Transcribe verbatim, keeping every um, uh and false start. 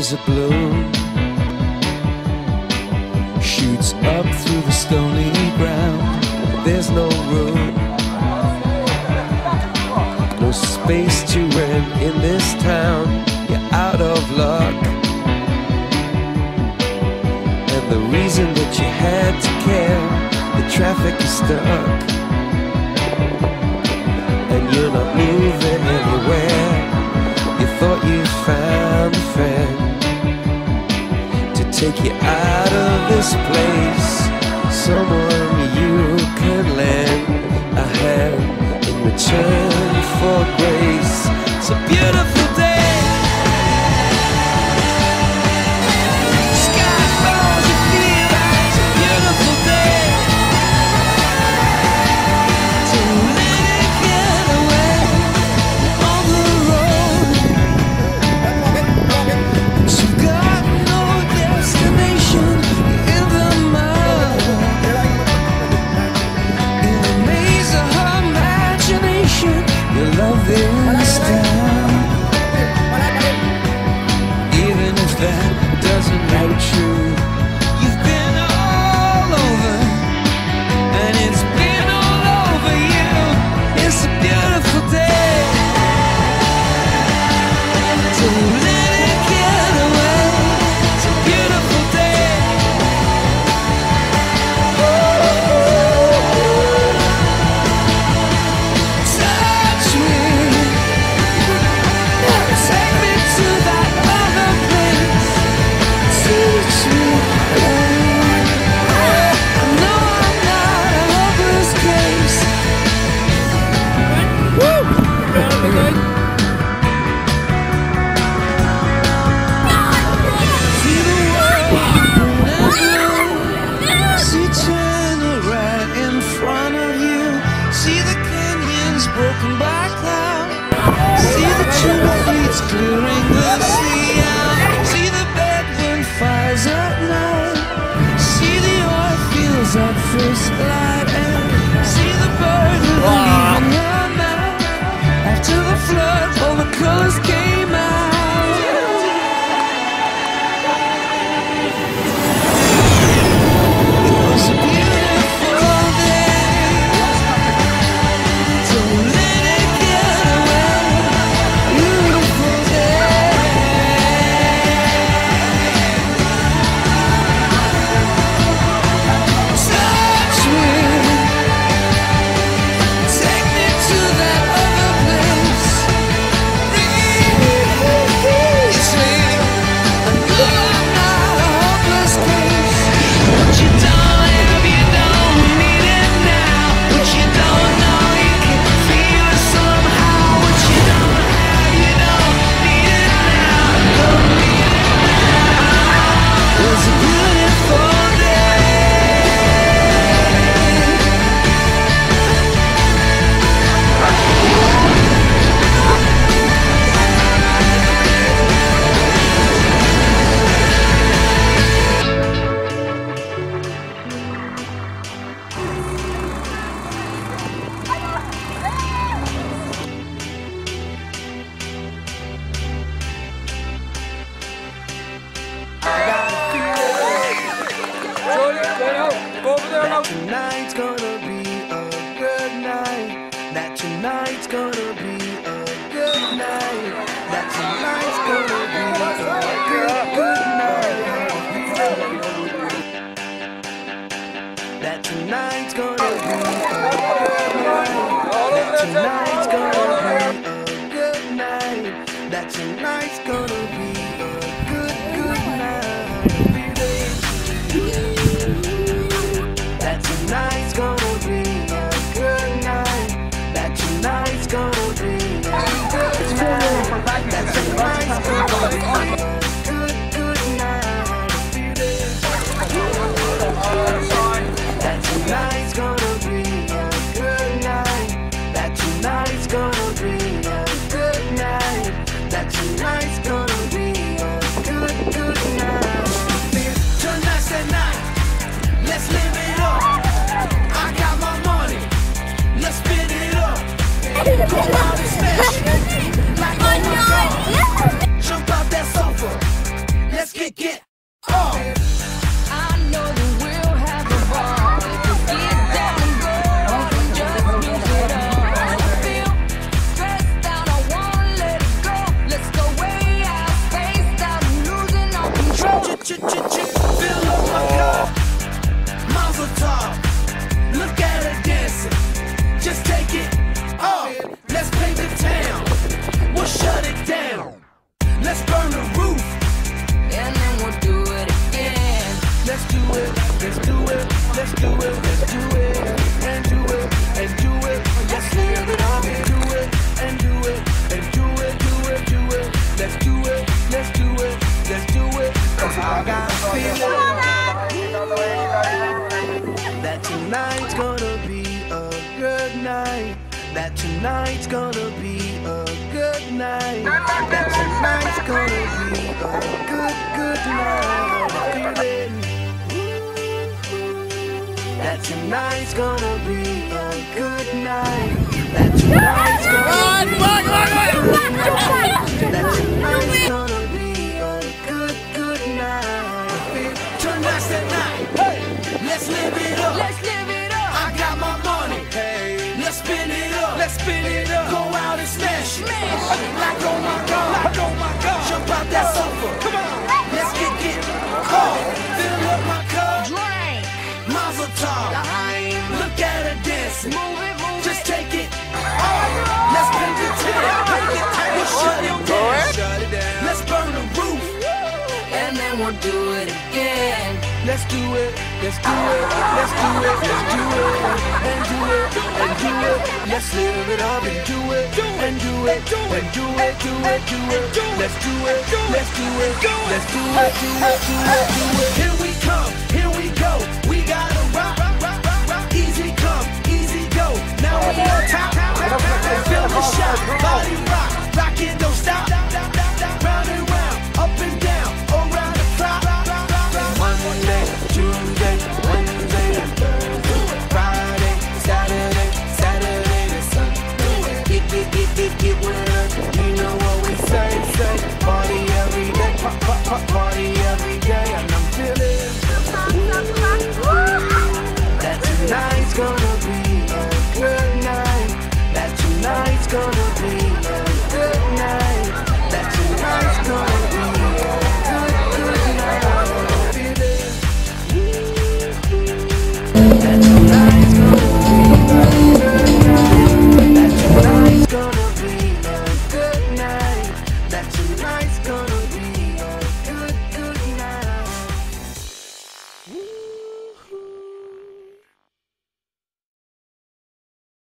as a balloon shoots up through the stony ground. There's no room, no space to rent in this town. You're out of luck, and the reason that you had to care, the traffic is stuck, and you're not moving anywhere. You thought you found a friend to take you out of this place, someone you can lend a hand in return for grace. It's a beautiful day. Sky falls, you feel like it's a beautiful day. So let it get away on the road. You've got no destination in the mud, in the maze of her imagination. You love this town, even if that doesn't hold true. You've been all over, and it's been all over you. It's a beautiful day, so let it get away. It's a beautiful day. Touch me, take me to that other place. Teach me. I know I'm not a hopeless case. See the world see China right in front of you. See the canyons broken by cloud. See the tuna fleets clearing the sea out. See the bedroom fires at night. See the oil fields at first light. And see the bird with a leaf in her mouth. After the flood, all the colors came out. It was a beautiful day, so let it get away. Beautiful day. Touch me, take me to that other place. Release me. I know I'm not a hopeless case. What you don't have, you don't need it now. What you don't know, you can feel it somehow. What you don't have, you don't need it now. Don't need it now. It was a beautiful day. That tonight's gonna be a good night. That tonight's gonna be a good night. That tonight's gonna be a good, good night. That tonight's gonna be a good night. That tonight's gonna be a good night. That tonight's gonna be a good, good night. That tonight's gonna be a good night. That tonight's gonna be a good night. That tonight's gonna be a good, good night. That tonight's gonna be a good night. That tonight's gonna be a good night. That tonight's gonna be a good, good night. Tonight's the night. Let's live it up. I got my money. Let's spin it up. Go out and smash it. Like oh my God. Jump out that sofa. get, get, oh. I know that we'll have a ball. Get down and go and just lose it all. I feel stressed out, I won't let it go. Let's go way out, spaced out, and losing all control. Ch-ch-ch-ch, fill up my cup, Mazel tov. Look at her dancing, just take it off. Let's paint the town, we'll shut it down. Let's burn the roof, And then we'll do it again. let's do it, let's do it, let's do it, let's do it, and do it, and do it, let's live it up, and do it, and do it, and do it, do it, do it, let's do it, let's do it, let's do it, cause I got a feeling that tonight's gonna be a good night, that tonight's gonna be a good night, that tonight's gonna be a good, good night, feeling that tonight's gonna be a good night, that tonight's gonna be a good night, that tonight's gonna be a good, good night. Tonight's the night, hey, let's live it up. Let's live it up. I got my money, hey, let's spin it up, let's spin it up. Go out and smash it, Smash it. like oh my god, like oh my god. Jump out that sofa, come on, let's get get oh, fill up my cup, Drink. Mazel tov. Behind. Look at her dancing, Move it, move just it. take it off. Let's paint the town, paint the town, we'll shut it down, shut it down. Let's burn the roof, And then we'll do it again. let's do it, let's do it, let's do it, let's do it, and do it, and do it. Let's live it up and do it, and do it, and do it, do it, do it. Let's do it, let's do it, let's do it, do it, do it, do it. Here we come, here we go. We gotta rock, rock, rock, rock, rock. Easy come, easy go. Now we on top, feel the shot, body rock, rock it, don't stop. Round and round, up and down, around the clock. Monday, Tuesday, Wednesday, Thursday, Friday, Saturday, Saturday to Sunday. Get, get, get, get, get with us. You know what we say, say. Party every day, pop, pop, pop, party